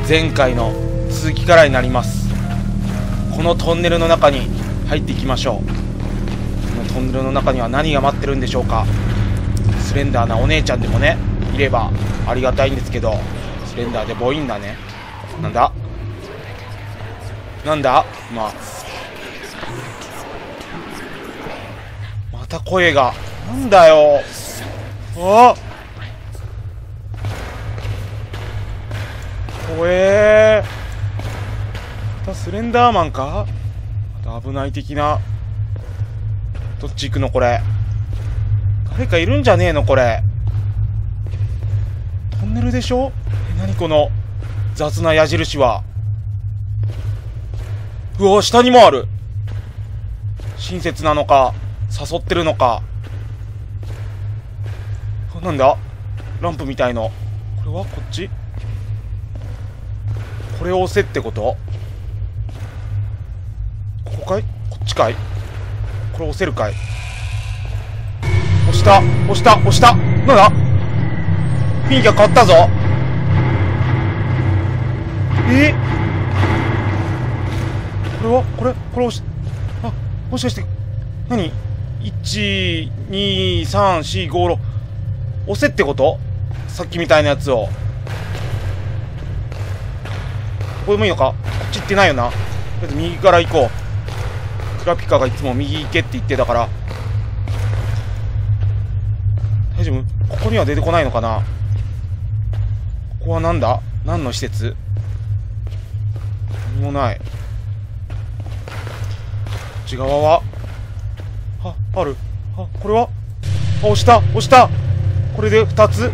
前回の続きからになります。このトンネルの中に入っていきましょう。このトンネルの中には何が待ってるんでしょうか。スレンダーなお姉ちゃんでもねいればありがたいんですけど、スレンダーでボインだね。なんだなんだ、また声が、なんだよ。あっ、怖えー。またスレンダーマンか。また危ない的な。どっち行くのこれ。誰かいるんじゃねえのこれ。トンネルでしょ。何この雑な矢印は。うわ、下にもある。親切なのか誘ってるのか。なんだランプみたいの。これはこっち。これを押せってこと。ここかい、こっちかい。これ押せるかい。押した押した押した。なんだ雰囲気が変わったぞ。これはこれ押し、あ、もしかして何 ?1、2、3、4、5、6 押せってこと。さっきみたいなやつを。ここでもいいのか。こっち行ってないよな。とりあえず右から行こう。クラピカがいつも右行けって言ってたから。大丈夫？ここには出てこないのかな。ここはなんだ、何の施設。何もない。こっち側はある。これは押した押した。これで2つ。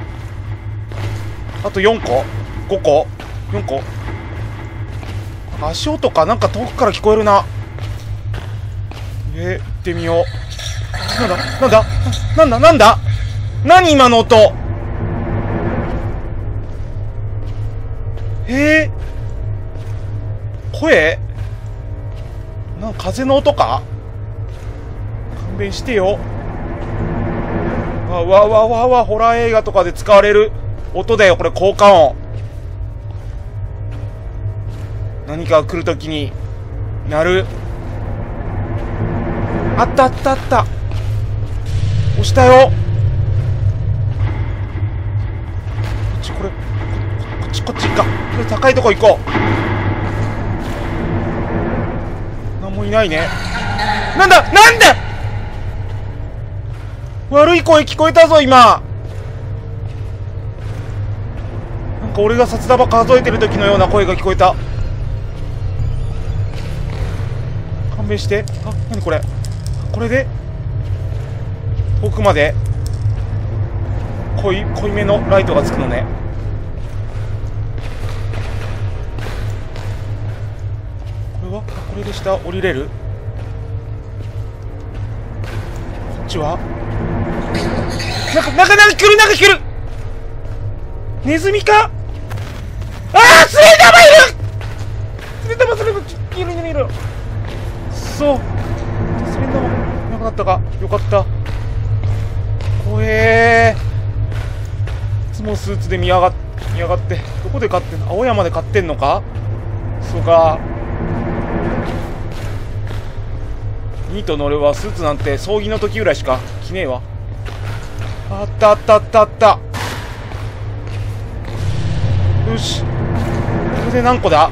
あと4個5個4個。足音かなんか遠くから聞こえるな。行ってみよう。なんだなんだなんだなんだ、何今の音。声なんか風の音か。勘弁してよ。わホラー映画とかで使われる音だよこれ。効果音。何かが来るときに鳴る。あったあったあった。押したよ。こっちか。これ高いとこ行こう。何もいないね。なんだ悪い声聞こえたぞ今。なんか俺が札束数えてる時のような声が聞こえた。勘弁して。あ、何これ。これで遠くまで濃いめのライトがつくのね。これはこれで下降りれる。こっちはなんか来る。ネズミか。スレンダーマンいる。そうスレンダーマンいなくなったか。よかった。怖えー。いつもスーツで見やがって。どこで買ってんの。青山で買ってんのか。そうか。ニートの俺はスーツなんて葬儀の時ぐらいしか着ねえわ。あった。よし、これで何個だ。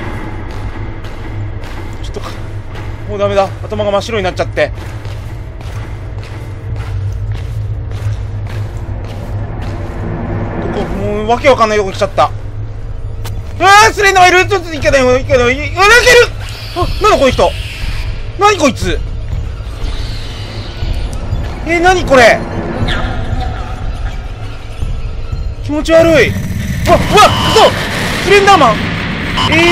ちょっともうダメだ。頭が真っ白になっちゃって。もうわけわかんないとこ来ちゃった。スレンダーがいる。ちょっといけない。泣ける。なんだこの人。何こいつ。何これ。気持ち悪い。嘘。スレンダーマン。とり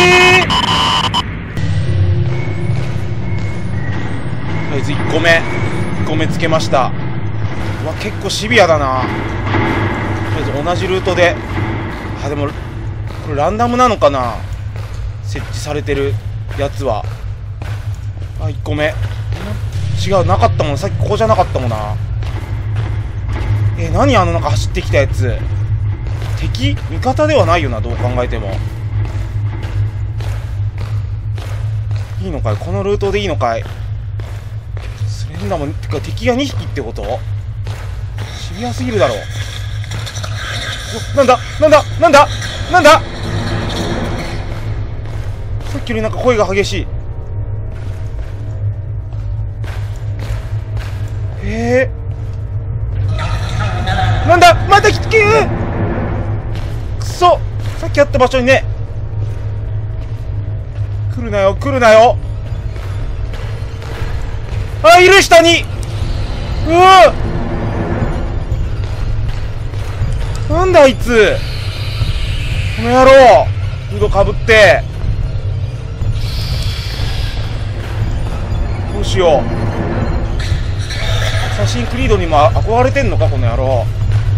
あえず1個目つけました。結構シビアだな。とりあえず同じルートで。でもこれランダムなのかな、設置されてるやつは。1個目違う、なかったもん。さっきここじゃなかったもんな。何なんか走ってきたやつ。 敵味方ではないよな、どう考えても。いいのかい、このルートでいいのかい。スレンダーマンてか敵が2匹ってこと？シビアすぎるだろう。なんだなんだなんだなんだ、さっきよりなんか声が激しい。なんだまた来てくそ、さっきあった場所にね。来るなよ来るなよ。あ、いる下に。うわ、なんだあいつ、この野郎。フードかぶって、どうしよう。アサシンクリードにも憧れてんのかこの野郎。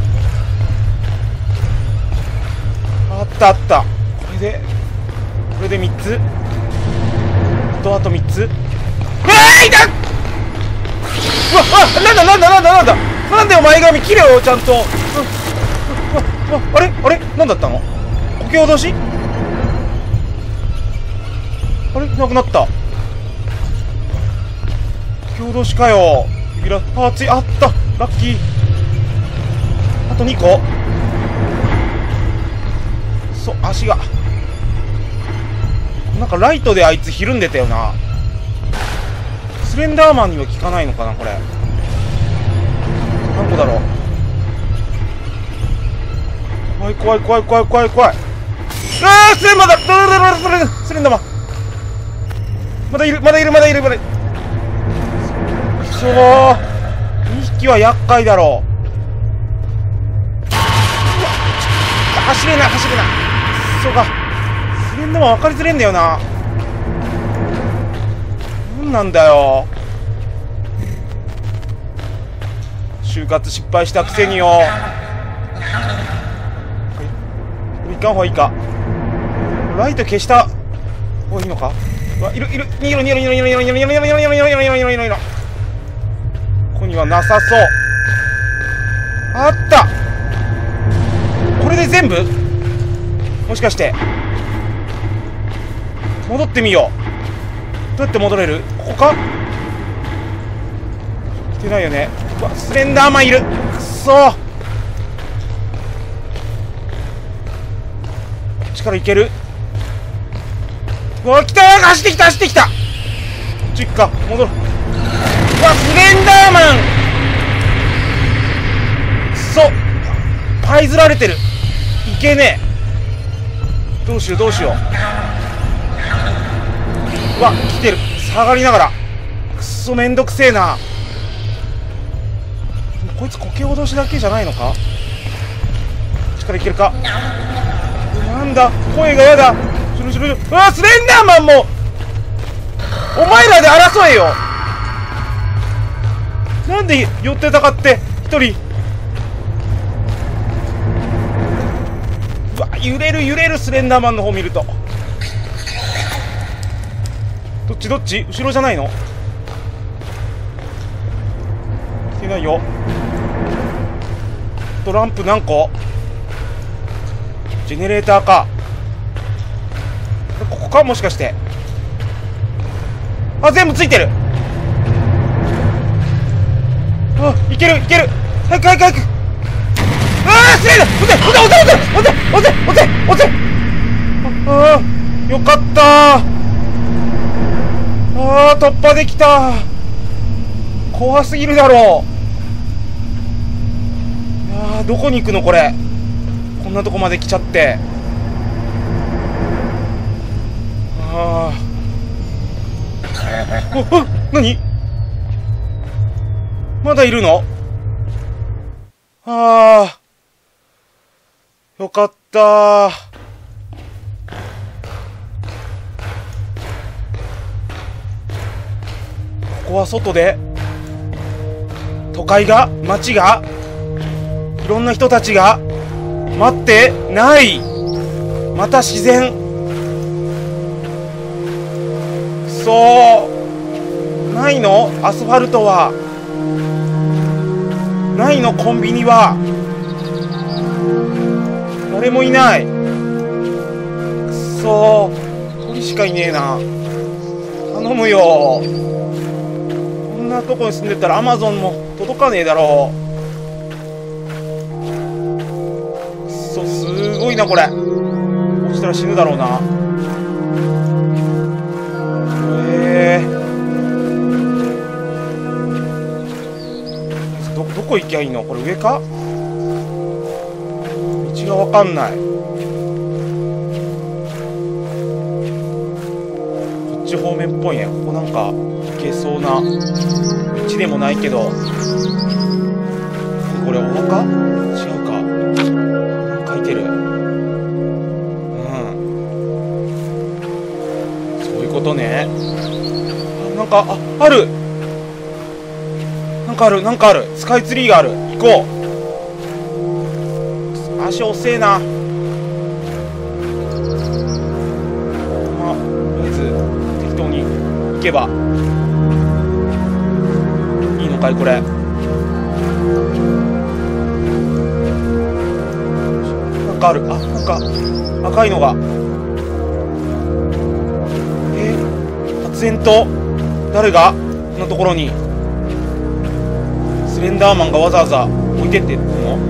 あったあった。これで3つと、あと3つ。いた。うわっ、なんだなんだなんだなんだなんだよ、前髪切れよちゃんと。あれあれ、なんだったの、こけ脅し。あれ、なくなった。こけ脅しかよ。あ、つい、あった、ラッキー。あと2個。そう、足がなんかライトであいつひるんでたよな。スレンダーマンには効かないのかなこれ。何個だろう。怖い怖い怖い怖い怖い怖い。ああ、スレンダーマンだ。スレンダーマンまだいるまだいるまだいるまだいる。そう、2匹は厄介だろう。走れない走れない。そうか、スレンダーマン分かりづれんだよな。なんなんだよ、就活失敗したくせによ。いかんほうがいいか。ライト消した方がいいのか。うわ、いるいる、逃げろ逃げろ逃げろ逃げろ逃げろ逃げろ逃げろ逃げろ逃げろ逃げろ逃げろ逃げろ。ここにはなさそう。あった、これで全部。もしかして戻ってみよう。どうやって戻れる、ここか。来てないよね。うわ、スレンダーマンいる。くっそー、こっちから行ける。うわ、来たー、走ってきた走ってきた。こっち行くか、戻る。うわ、スレンダーマンくそ、パイずられてる。いけねえ。どうしようどうしよう。うわ、来てる、下がりながら。くっそめんどくせえな。こいつこけ脅しだけじゃないのか。こっちからいけるか。なんだ、声がやだ。うわ、スレンダーマンもお前らで争えよ。なんで寄ってたかって一人。うわ、揺れる揺れる。スレンダーマンの方見ると。どっちどっち、後ろじゃないの。来てないよ。トランプ何個。ジェネレーターか。ここか、もしかして。あ、全部ついてる。あ、いけるいける。早く早く早く。ああ、スレンダー、押せ押せ押せ押せ押せ押せ押せ。ああ、よかったー。ああ、突破できた。怖すぎるだろう。ああ、どこに行くのこれ。こんなとこまで来ちゃって。ああ、何、まだいるの。ああ、よかったー。ここは外で、都会が、街が、いろんな人たちが待ってない。また自然。くそー、ないのアスファルトは。ないのコンビニは。 誰もいない。くそー、鳥しかいねえな。頼むよ。こんなとこに住んでたらアマゾンも届かねえだろう。くそ、すごいなこれ。落ちたら死ぬだろうな。どこ行きゃいいのこれ。上か。道が分かんない。こっち方面っぽいね。ここなんか行けそうな道でもないけど。これお墓？違うか。なんか書いてる。そういうことね。なんかある。なんかある。スカイツリーがある。行こう。足遅えな。とりあえず適当に行けばいいのかいこれ。なんかある。なんか赤いのが。発煙筒。誰がこんなところに。スレンダーマンがわざわざ置いてってんの？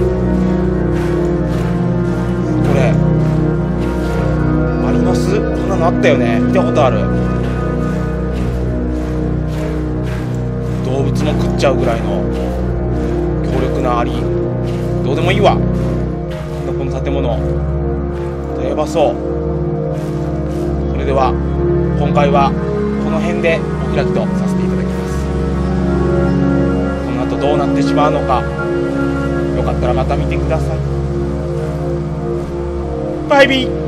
これアリの巣？こんなのあったよね。見たことある。動物も食っちゃうぐらいの強力なアリ。どうでもいいわ。この建物やばそう。それでは今回はこの辺でお開きとさせていただきます。この後どうなってしまうのか、よかったらまた見てください。バイビー。